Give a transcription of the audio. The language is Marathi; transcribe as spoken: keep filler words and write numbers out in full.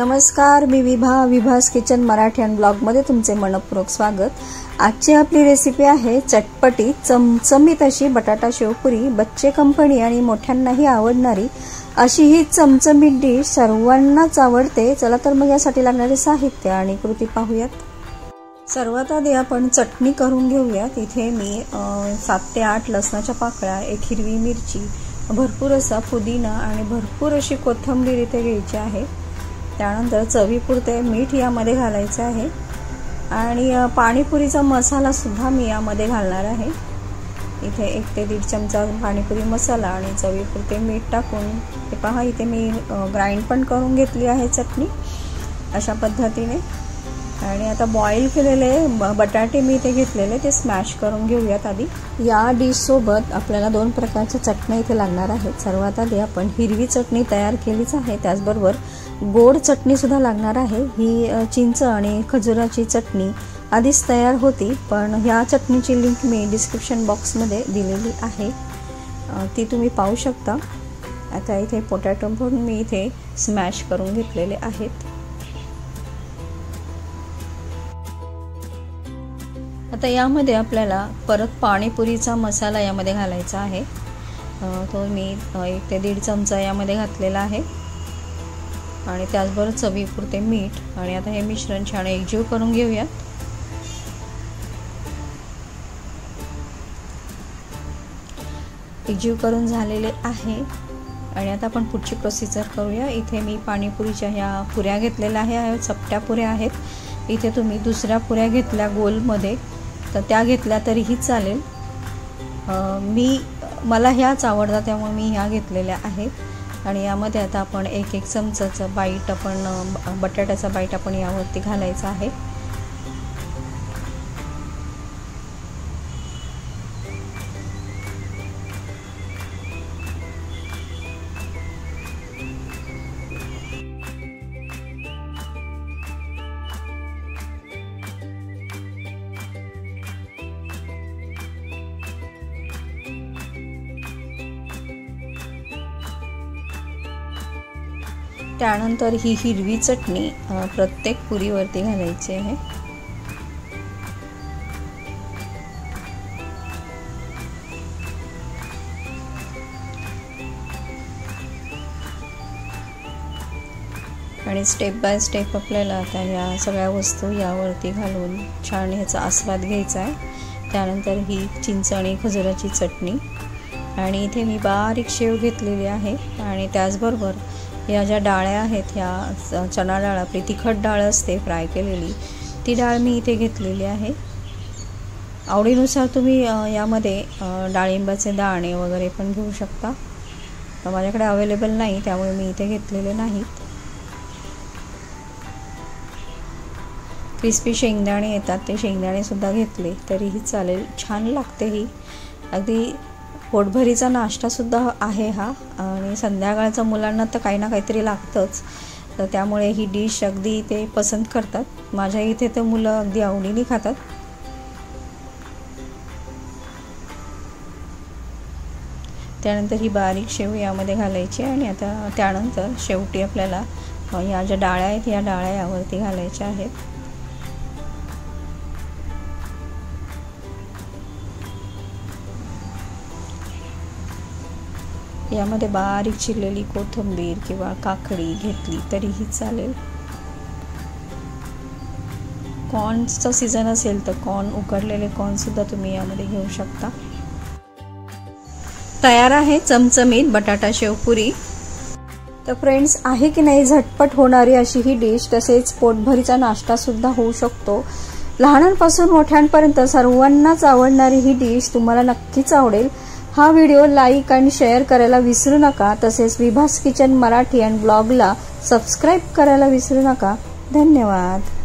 नमस्कार, मी विभा विभास किचन मराठी अँड ब्लॉगमध्ये तुमचे मनपूर्वक स्वागत। आजची आपली रेसिपी आहे चटपटी चमचमीत अशी बटाटा शेवपुरी। बच्चे कंपनी आणि मोठ्यांनाही आवडणारी अशी ही चमचमीत डिश सर्वांनाच आवडते। चला तर मग यासाठी लागणारे साहित्य आणि कृती पाहूयात। सर्वात आधी आपण चटणी करून घेऊयात। इथे मी सात ते आठ लसणाच्या पाकळ्या, एक हिरवी मिरची, भरपूर असा पुदिना आणि भरपूर अशी कोथिंबीर इथे घ्यायची आहे। त्यानंतर चवीपुरते मीठ यामध्ये घालायचे आहे आणि पाणीपुरीचा मसाला सुद्धा मी यामध्ये घालणार आहे। इथे एक ते दीड चमचा पाणीपुरी मसाला आणि चवीपुरते मीठ टाकून हे पहा, इथे मी ग्राइंड पण करून घेतली आहे चटणी अशा पद्धतीने। आणि आता बॉईल केलेले बटाटे मी इथे घेतलेले ते स्मॅश करून घेऊयात आधी। या डिश सोबत आपल्याला दोन प्रकारच्या चटण्या इथे लागणार आहेत। सर्वात आधी आपण हिरवी चटणी तयार केलीच आहे, त्याचबरोबर गोड चटणी सुद्धा लागणार आहे। ही चिंच आणि खजुराची चटणी आधीच तयार होती, पण ह्या चटणीची लिंक मी डिस्क्रिप्शन बॉक्समध्ये दिलेली आहे, ती तुम्ही पाहू शकता। आता इथे पोटॅटो पण मी इथे स्मॅश करून घेतलेले आहेत। आता यामध्ये आपल्याला परत पाणीपुरीचा मसाला यामध्ये घालायचा आहे। तो मी एक ते दीड चमचा यामध्ये घातलेला आहे आणि त्याचबरोबर चवीपुरते मीठ। आणि आता हे मिश्रण छान एकजीव करून घेऊयात। एकजीव करून झालेले आहे आणि आता आपण पुढची प्रोसिजर करूया। इथे मी पाणीपुरीच्या ह्या पुऱ्या घेतलेल्या आहे, चपट्या पुऱ्या आहेत। इथे तुम्ही दुसऱ्या पुऱ्या घेतल्या गोलमध्ये तर त्या घेतल्या तरीही चालेल। मी मला ह्याच आवडतात त्यामुळे मी ह्या घेतलेल्या आहेत। आणि यामध्ये आता आपण एक एक चमचाचं बाईट आपण बटाट्याचा बाईट आपण यावरती घालायचा आहे। त्यानंतर ही हिरवी चटणी प्रत्येक पुरीवरती घालायची आहे। आणि स्टेप बाय स्टेप आपल्याला आता या सगळ्या वस्तू यावरती घालून छान ह्याचा आस्वाद घ्यायचा आहे। त्यानंतर ही चिंच आणि खजुराची चटणी आणि इथे मी बारीक शेव घेतलेली आहे आणि त्याचबरोबर या ज्या डाळ्या आहेत ह्या चणा डाळ, आपली तिखट डाळ असते फ्राय केलेली, ती डाळ मी इथे घेतलेली आहे। आवडीनुसार तुम्ही यामध्ये डाळिंबाचे दाणे वगैरे पण घेऊ शकता, तर माझ्याकडे अवेलेबल नाही त्यामुळे मी इथे घेतलेले नाहीत। क्रिस्पी शेंगदाणे येतात, ते शेंगदाणे सुद्धा घेतले तरीही चालेल, छान लागते ही। अगदी पोटभरीचा नाश्ता सुद्धा आहे हा आणि संध्याकाळच्या मुलांना तर काही ना काहीतरी लागतंच, तर त्यामुळे ही डिश अगदी ते पसंत करतात। माझ्या इथे तर मुलं अगदी आवडीने खातात। त्यानंतर ही बारीक शेव यामध्ये घालायची आणि आता त्यानंतर शेवटी आपल्याला या ज्या डाळ्या आहेत या डाळ्या यावरती घालायच्या आहेत। यामध्ये बारीक चिरलेली कोथिंबीर किंवा काकडी घेतली तरीही चालेल। कॉर्नचा सीझन असेल तर कॉर्न, उकडलेले कॉर्न सुद्धा तुम्ही यामध्ये घेऊ शकता। तयार आहे चमचमीत बटाटा शेवपुरी। तर फ्रेंड्स, आहे की नाही झटपट होणारी अशी ही डिश, तसेच पोटभरीचा नाश्ता सुद्धा होऊ शकतो। लहानांपासून मोठ्यांपर्यंत सर्वांनाच आवडणारी ही डिश तुम्हाला नक्कीच आवडेल। हा व्हिडिओ लाईक आणि शेअर करायला विसरू नका, तसेच विभास किचन मराठी अँड ब्लॉगला सबस्क्राईब करायला विसरू नका। धन्यवाद।